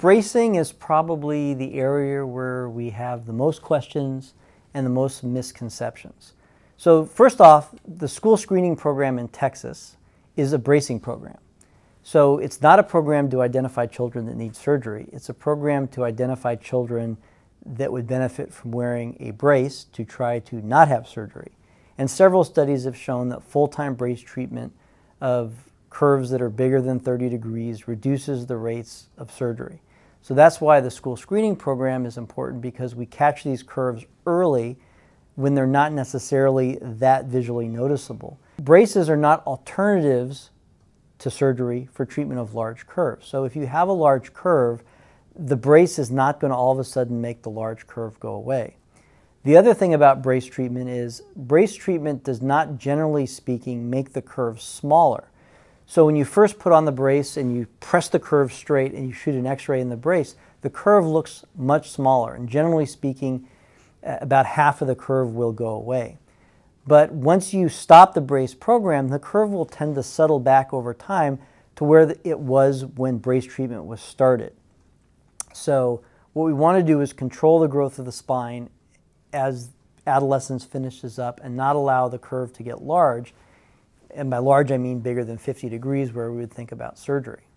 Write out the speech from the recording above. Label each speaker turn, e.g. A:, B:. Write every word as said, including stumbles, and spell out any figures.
A: bracing is probably the area where we have the most questions and the most misconceptions. So first off, the school screening program in Texas is a bracing program. So it's not a program to identify children that need surgery. It's a program to identify children that would benefit from wearing a brace to try to not have surgery. And several studies have shown that full-time brace treatment of curves that are bigger than thirty degrees reduces the rates of surgery. So that's why the school screening program is important, because we catch these curves early when they're not necessarily that visually noticeable. Braces are not alternatives to surgery for treatment of large curves. So if you have a large curve, the brace is not going to all of a sudden make the large curve go away. The other thing about brace treatment is brace treatment does not, generally speaking, make the curve smaller. So when you first put on the brace and you press the curve straight and you shoot an x-ray in the brace, the curve looks much smaller, and generally speaking, about half of the curve will go away. But once you stop the brace program, the curve will tend to settle back over time to where it was when brace treatment was started. So what we want to do is control the growth of the spine as adolescence finishes up and not allow the curve to get large. And by large, I mean bigger than fifty degrees, where we would think about surgery.